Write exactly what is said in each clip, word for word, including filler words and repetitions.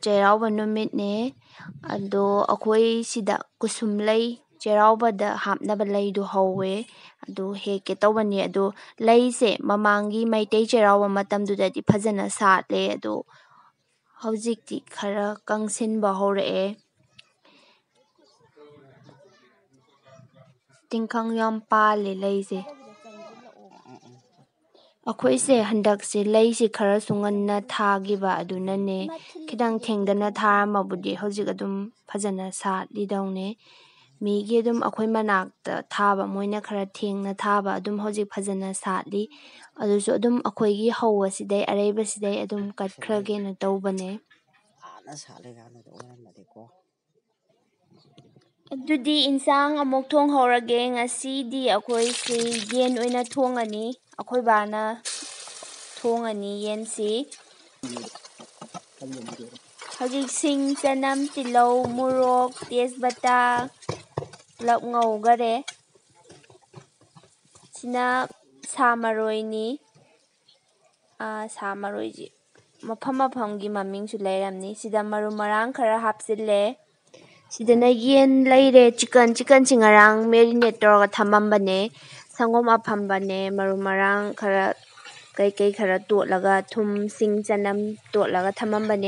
ꯆꯩꯔꯥꯎꯕ ꯅꯨꯃꯤꯠꯅꯦ ꯑꯗꯣ ꯑꯩꯈꯣꯏ ꯁꯤꯗ ꯀꯨꯁꯨꯝ ꯂꯩ ꯆꯩꯔꯥꯎꯕꯗ ꯍꯥꯞꯅꯕ ꯂꯩꯗꯣ ꯍꯧꯋꯦ ꯑꯗꯨ ꯍꯦꯛꯀꯦ ꯇꯧꯕꯅꯤ ꯑꯗꯣ ꯂꯩꯁꯦ ꯃꯃꯥꯡꯒꯤ ꯃꯩꯇꯩ ꯆꯩꯔꯥꯎꯕ ꯃꯇꯝꯗꯨꯗꯗꯤ ꯐꯖꯅ ꯁꯥꯠꯂꯦ ꯑꯗꯣ ꯍꯧꯖꯤꯛꯇꯤ ꯈꯔ ꯀꯪꯁꯤꯟꯕ ꯍꯧꯔꯛꯑꯦ ꯇꯤꯡꯈꯪ ꯌꯥꯝ ꯄꯥꯜꯂꯦ ꯂꯩꯁꯦ ꯑꯩꯈꯣꯏꯁꯦ ꯍꯟꯗꯛꯁꯦ ꯂꯩꯁꯤ ꯈꯔꯁꯨ ꯉꯟꯅ ꯊꯥꯈꯤꯕ ꯑꯗꯨꯅꯅꯦ ꯈꯤꯇꯪ ꯊꯦꯡꯗꯅ ꯊꯥꯔꯝꯃꯕꯨꯗꯤ ꯍꯧꯖꯤꯛ ꯑꯗꯨꯝ ꯐꯖꯅ ꯁꯥꯠꯂꯤꯗꯧꯅꯦ ꯃꯤꯒꯤ ꯑꯗꯨꯝ ꯑꯩꯈꯣꯏ ꯃꯅꯥꯛꯇ ꯊꯥꯕ ꯃꯣꯏꯅ ꯈꯔ ꯊꯦꯡꯅ ꯊꯥꯕ ꯑꯗꯨꯝ ꯍꯧꯖꯤꯛ ꯐꯖꯅ ꯁꯥꯠꯂꯤ ꯑꯗꯨꯁꯨ ꯑꯗꯨꯝ ꯑꯩꯈꯣꯏꯒꯤ ꯍꯧꯕꯁꯤꯗꯩ ꯑꯔꯩꯕꯁꯤꯗꯩ ꯑꯗꯨꯝ ꯀꯠꯈ꯭ꯔꯒꯦꯅ ꯇꯧꯕꯅꯦ ꯑꯗꯨꯗꯤ ꯏꯟꯁꯥꯡ ꯑꯃꯨꯛ ꯊꯣꯡꯍꯧꯔꯒꯦ ꯉꯁꯤꯗꯤ ꯑꯩꯈꯣꯏꯁꯤ ꯌꯦꯟ ꯑꯣꯏꯅ ꯊꯣꯡꯉꯅꯤ ꯑꯩꯈꯣꯏ ꯕꯥꯅ ꯊꯣꯡꯉꯅꯤ ꯌꯦꯟꯁꯤ ꯍꯧꯖꯤꯛ ꯁꯤꯡ ꯆꯅꯝ ꯇꯤꯜꯍꯧ ꯃꯣꯔꯣꯛ ꯇꯦꯖꯄꯇꯥ ꯄꯨꯂꯞ ꯉꯧꯈꯔꯦ ꯁꯤꯅ ꯁꯥ ꯃꯔꯣꯏꯅꯤ ꯁꯥ ꯃꯔꯣꯏꯁꯤ ꯃꯐꯝ ꯃꯐꯝꯒꯤ ꯃꯃꯤꯡꯁꯨ ꯂꯩꯔꯝꯅꯤ ꯁꯤꯗ ꯃꯔꯨ ꯃꯔꯥꯡ ꯈꯔ ꯍꯥꯞꯆꯤꯜꯂꯦ ꯁꯤꯗꯅ ꯌꯦꯟ ꯂꯩꯔꯦ ꯆꯤꯛꯀꯟ ꯆꯤꯛꯀꯟꯁꯤ ꯉꯔꯥꯡ ꯃꯦꯔꯤꯅꯦꯠ ꯇꯧꯔꯒ ꯊꯝꯃꯝꯕꯅꯦ ꯁꯪꯒꯣꯝ ꯑꯐꯝꯕꯅꯦ ꯃꯔꯨ ꯃꯔꯥꯡꯈꯔ ꯀꯩꯀꯩ ꯈꯔ ꯇꯣꯠꯂꯒ ꯊꯨꯝ ꯁꯤꯡ ꯆꯅꯝ ꯇꯣꯠꯂꯒ ꯊꯝꯃꯝꯕꯅꯦ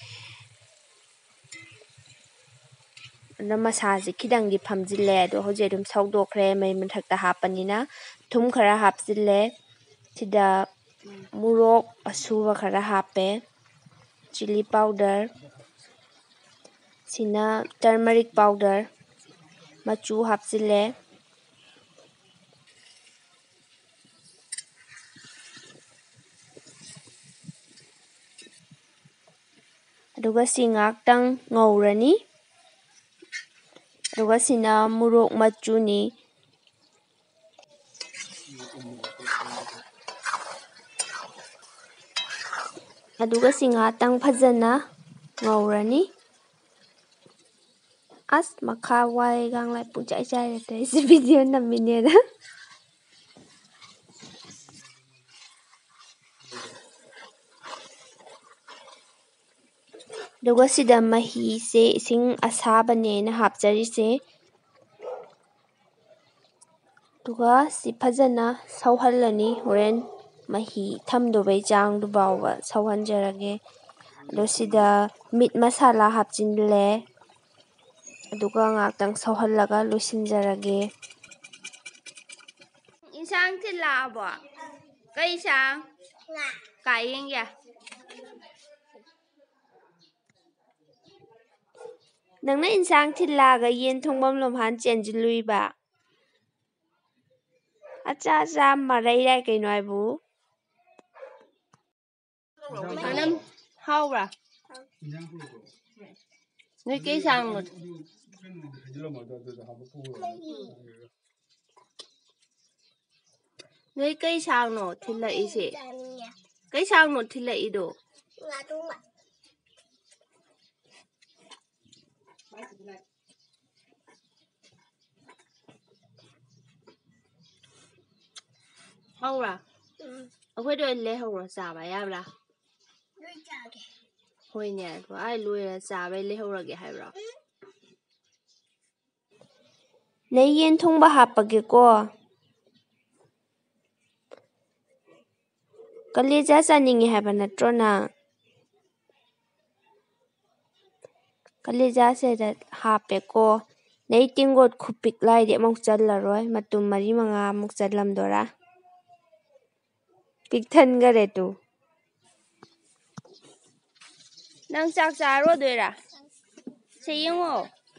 ꯑꯗꯨꯅ ꯃꯁꯥꯁꯤ ꯈꯤꯇꯪꯗꯤ ꯐꯝꯖꯤꯜꯂꯦ ꯑꯗꯣ ꯍꯧꯖꯤꯛ ꯑꯗꯨꯝ ꯁꯧꯗꯣꯛꯈ꯭ꯔꯦ ꯃꯩ ꯃꯊꯛꯇ ꯍꯥꯞꯄꯅꯤꯅ ꯊꯨꯝ ꯈꯔ ꯍꯥꯞꯆꯤꯜꯂꯦ ꯁꯤꯗ ꯃꯣꯔꯣꯛ ꯑꯁꯨꯕ ꯈꯔ ꯍꯥꯞꯄꯦ ꯆꯤꯂꯤ ꯄꯥꯎꯗꯔ ꯁꯤꯅ ꯇꯔꯃꯔꯤꯛ ꯄꯥꯎꯗꯔ ꯃꯆꯨ ꯍꯥꯞꯆꯤꯜꯂꯦ ꯑꯗꯨꯒ ꯁꯤ ꯉꯥꯛꯇꯪ ꯉꯧꯔꯅꯤ ꯑꯗꯨꯒ ꯁꯤꯅ ꯃꯣꯔꯣꯛ ꯃꯆꯨꯅꯤ ꯑꯗꯨꯒ ꯁꯤ ꯉꯥꯛꯇꯪ ꯐꯖꯅ ꯉꯧꯔꯅꯤ ꯑꯁ ꯃꯈꯥ ꯋꯥꯏꯒꯥꯡ ꯂꯥꯏ ꯄꯨꯡꯆꯥꯏ ꯆꯥꯏꯔꯦ ꯇꯧꯔꯤꯁꯦ ꯚꯤꯗꯤꯑꯣ ꯅꯝꯃꯤꯅꯦꯅ ꯑꯗꯨꯒ ꯁꯤꯗ ꯃꯍꯤꯁꯦ ꯏꯁꯤꯡ ꯑꯁꯥꯕꯅꯦꯅ ꯍꯥꯞꯆꯔꯤꯁꯦ ꯑꯗꯨꯒ ꯁꯤ ꯐꯖꯅ ꯁꯧꯍꯜꯂꯅꯤ ꯍꯣꯔꯦꯟ ꯃꯍꯤ ꯊꯝꯗꯧꯕꯩ ꯆꯥꯡꯗꯨ ꯐꯥꯎꯕ ꯁꯧꯍꯟꯖꯔꯒꯦ ꯑꯗꯣ ꯁꯤꯗ ꯃꯤꯠ ꯃꯁꯥꯂꯥ ꯍꯥꯞꯆꯤꯜꯂꯦ ꯑꯗꯨꯒ ꯉꯥꯛꯇꯪ ꯁꯧꯍꯜꯂꯒ ꯂꯣꯏꯁꯤꯟꯖꯔꯒꯦ ꯏꯟꯁꯥꯡ ꯊꯤꯜꯂꯛꯑꯕꯣ ꯀꯩ ꯏꯟꯁꯥꯡ ꯀꯥꯏ ꯌꯦꯡꯒꯦ ꯅꯪꯅ ꯏꯟꯁꯥꯡ ꯊꯤꯜꯂꯛꯑꯒ ꯌꯦꯟ ꯊꯣꯡꯐꯝ ꯂꯣꯝꯍꯥꯟ ꯆꯦꯟꯁꯤꯜꯂꯨꯏꯕ ꯑꯆꯥ ꯑꯆꯥ ꯃꯔꯩ ꯌꯥꯏ ꯀꯩꯅꯣ ꯍꯥꯏꯕꯨ ꯑꯅꯝ ꯍꯥꯎꯕ꯭ꯔꯥ ꯅꯣꯏ ꯀꯩ ꯁꯥꯡꯅꯣ ꯅꯣꯏ ꯀꯩ ꯁꯥꯡꯅꯣ ꯊꯤꯜꯂꯛꯏꯁꯦ ꯀꯩ ꯁꯥꯡꯅꯣ ꯊꯤꯜꯂꯛꯏꯗꯣ ꯍꯥꯎꯕ꯭ꯔꯥ ꯑꯩꯈꯣꯏꯗ ꯑꯣꯏꯅ ꯂꯩꯍꯧꯔꯣ ꯆꯥꯕ ꯌꯥꯕ꯭ꯔꯥ ꯍꯣꯏꯅꯦ ꯑꯗꯣ ꯑꯩ ꯂꯣꯏꯔ ꯆꯥꯕꯩ ꯂꯩꯍꯧꯔꯒꯦ ꯍꯥꯏꯕ꯭ꯔꯣ ꯅꯪ ꯌꯦꯟ ꯊꯣꯡꯕ ꯍꯥꯞꯄꯒꯦꯀꯣ ꯀꯂꯦꯖꯥ ꯆꯥꯅꯤꯡꯉꯦ ꯍꯥꯏꯕ ꯅꯠꯇ꯭ꯔꯣ ꯅꯪ ꯀꯂꯦꯖꯥꯁꯤꯗ ꯍꯥꯞꯄꯦꯀꯣ ꯅꯪ ꯇꯦꯡꯒꯣꯠ ꯈꯨꯄꯤꯛ-ꯂꯥꯏꯗꯤ ꯑꯃꯨꯛ ꯆꯜꯂꯔꯣꯏ ꯃꯇꯨꯝ ꯃꯔꯤ ꯃꯉꯥꯃꯨꯛ ꯆꯜꯂꯝꯗꯣꯏꯔꯥ ꯄꯤꯛ ꯊꯟꯈꯔꯦ ꯇꯨ ꯅꯪ ꯆꯥꯛ ꯆꯥꯔꯣꯗꯣꯏꯔꯥ ꯁꯤ ꯌꯦꯡꯉꯣ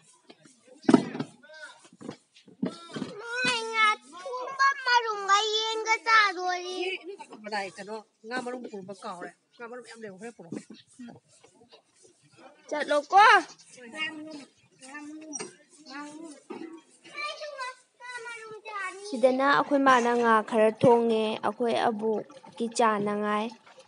ꯃꯔꯨꯝꯒ ꯌꯦꯟꯒ ꯆꯥꯗꯣꯔꯤ ꯀꯩꯅꯣ ꯉꯥ ꯃꯔꯨꯝ ꯄꯨꯔꯛꯄ ꯀꯥꯎꯔꯦ ꯉꯥ ꯃꯔꯨꯝ ꯌꯥꯝ ꯂꯩꯍꯧꯔꯦ ꯄꯨꯔꯛꯑꯣ ꯆꯠꯂꯣꯀꯣ ꯁꯤꯗꯅ ꯑꯩꯈꯣꯏ ꯃꯥꯅ ꯉꯥ ꯈꯔ ꯊꯣꯡꯉꯦ ꯑꯩꯈꯣꯏ ꯑꯕꯣꯛꯀꯤ ꯆꯥꯅꯉꯥꯏ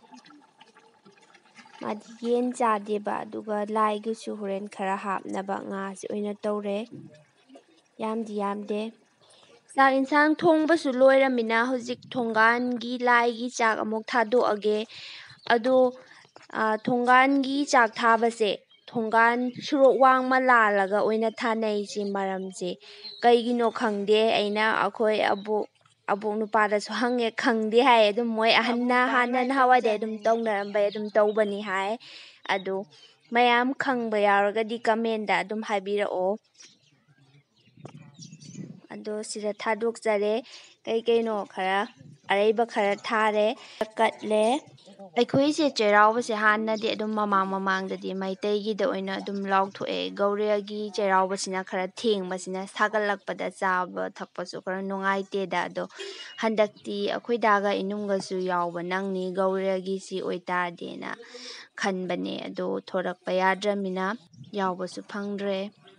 ꯃꯥꯗꯤ ꯌꯦꯟ ꯆꯥꯗꯦꯕ ꯑꯗꯨꯒ ꯂꯥꯏꯒꯤꯁꯨ ꯍꯣꯔꯦꯟ ꯈꯔ ꯍꯥꯞꯅꯕ ꯉꯥꯁꯤ ꯑꯣꯏꯅ ꯇꯧꯔꯦ ꯌꯥꯝꯗꯤ ꯌꯥꯝꯗꯦ ꯆꯥꯛ ꯌꯦꯟꯁꯥꯡ ꯊꯣꯡꯕꯁꯨ ꯂꯣꯏꯔꯃꯤꯅ ꯍꯧꯖꯤꯛ ꯊꯣꯡꯒꯥꯟꯒꯤ ꯂꯥꯏꯒꯤ ꯆꯥꯛ ꯑꯃꯨꯛ ꯊꯥꯗꯣꯛꯑꯒꯦ ꯑꯗꯣ ꯊꯣꯡꯒꯥꯟꯒꯤ ꯆꯥꯛ ꯊꯥꯕꯁꯦ ꯊꯣꯡꯒꯥꯟ ꯁꯣꯔꯣꯛ ꯋꯥꯡꯃ ꯂꯥꯜꯂꯒ ꯑꯣꯏꯅ ꯊꯥꯅꯩꯁꯤ ꯃꯔꯝꯁꯤ ꯀꯩꯒꯤꯅꯣ ꯈꯪꯗꯦ ꯑꯩꯅ ꯑꯩꯈꯣꯏ ꯑꯕꯣꯛ ꯑꯕꯣꯛ ꯅꯨꯄꯥꯗꯁꯨ ꯍꯪꯉꯦ ꯈꯪꯗꯦ ꯍꯥꯏ ꯑꯗꯨꯝ ꯃꯣꯏ ꯑꯍꯟꯅ ꯍꯥꯟꯅ ꯅꯍꯥꯟꯋꯥꯏꯗꯩ ꯑꯗꯨꯝ ꯇꯧꯅꯔꯝꯕꯩ ꯑꯗꯨꯝ ꯇꯧꯕꯅꯤ ꯍꯥꯏ ꯑꯗꯨ ꯃꯌꯥꯝ ꯈꯪꯕ ꯌꯥꯎꯔꯒꯗꯤ ꯀꯃꯦꯟꯗ ꯑꯗꯨꯝ ꯍꯥꯏꯕꯤꯔꯛꯑꯣ ꯑꯗꯣ ꯁꯤꯗ ꯊꯥꯗꯣꯛꯆꯔꯦ ꯀꯩꯀꯩꯅꯣ ꯈꯔ ꯑꯔꯩꯕ ꯈꯔ ꯊꯥꯔꯦ ꯀꯠꯂꯦ ꯑꯩꯈꯣꯏꯁꯦ ꯆꯩꯔꯥꯎꯕꯁꯦ ꯍꯥꯟꯅꯗꯤ ꯑꯗꯨꯝ ꯃꯃꯥꯡ ꯃꯃꯥꯡꯗꯗꯤ ꯃꯩꯇꯩꯒꯤꯗ ꯑꯣꯏꯅ ꯑꯗꯨꯝ ꯂꯥꯎꯊꯣꯛꯑꯦ ꯒꯧꯔꯤꯌꯥꯒꯤ ꯆꯩꯔꯥꯎꯕꯁꯤꯅ ꯈꯔ ꯊꯦꯡꯕꯁꯤꯅ ꯁꯥꯒꯠꯂꯛꯄꯗ ꯆꯥꯕ ꯊꯛꯄꯁꯨ ꯈꯔ ꯅꯨꯡꯉꯥꯏꯇꯦꯗ ꯑꯗꯣ ꯍꯟꯗꯛꯇꯤ ꯑꯩꯈꯣꯏꯗꯥꯒ ꯏꯅꯨꯡꯒꯁꯨ ꯌꯥꯎꯕ ꯅꯪꯅꯤ ꯒꯧꯔꯤꯌꯥꯒꯤꯁꯤ ꯑꯣꯏꯇꯥꯔꯗꯤꯅ ꯈꯟꯕꯅꯦ ꯑꯗꯣ ꯊꯣꯔꯛꯄ ꯌꯥꯗ꯭ꯔꯃꯤꯅ ꯌꯥꯎꯕꯁꯨ ꯐꯪꯗ꯭ꯔꯦ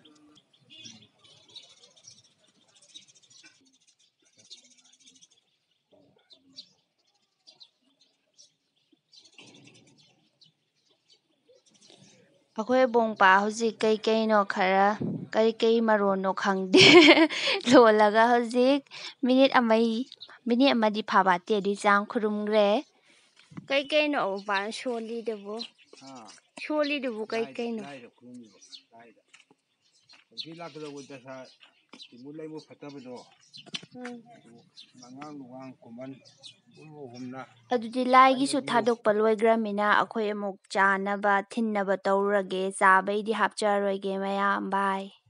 ꯑꯩꯈꯣꯏ ꯑꯕꯣꯡꯄꯥ ꯍꯧꯖꯤꯛ ꯀꯩꯀꯩꯅꯣ ꯈꯔ ꯀꯩꯀꯩ ꯃꯔꯣꯟꯅꯣ ꯈꯪꯗꯦ ꯂꯣꯜꯂꯒ ꯍꯧꯖꯤꯛ ꯃꯤꯅꯤꯠ ꯑꯃ ꯃꯤꯅꯤꯠ ꯑꯃꯗꯤ ꯐꯥꯕꯥꯠꯇꯦ ꯑꯗꯨꯏ ꯆꯥꯡ ꯈꯨꯔꯨꯝꯈ꯭ꯔꯦ ꯀꯩꯀꯩꯅꯣ ꯑꯕꯣꯛꯄꯥꯅ ꯁꯣꯜꯂꯤꯗꯨꯕꯨ ꯁꯣꯜꯂꯤꯗꯨꯕꯨ ꯀꯩꯀꯩꯅꯣ ꯉꯁꯤ ꯂꯥꯛꯀꯗꯧꯕ ꯗꯁꯥ ꯏꯃꯨ ꯂꯩꯃꯨ ꯐꯠꯇꯕꯗꯣ ꯑꯉꯥꯡ ꯅꯨꯡꯉꯥꯡ ꯈꯨꯃꯟ ꯑꯍꯨꯝꯅ ꯑꯗꯨꯗꯤ ꯂꯥꯏꯒꯤꯁꯨ ꯊꯥꯗꯣꯛꯄ ꯂꯣꯏꯈ꯭ꯔꯃꯤꯅ ꯑꯩꯈꯣꯏ ꯑꯃꯨꯛ ꯆꯥꯅꯕ ꯊꯤꯟꯅꯕ ꯇꯧꯔꯒꯦ ꯆꯥꯕꯩꯗꯤ ꯍꯥꯞꯆꯔꯣꯏꯒꯦ ꯃꯌꯥꯝ ꯕꯥꯏ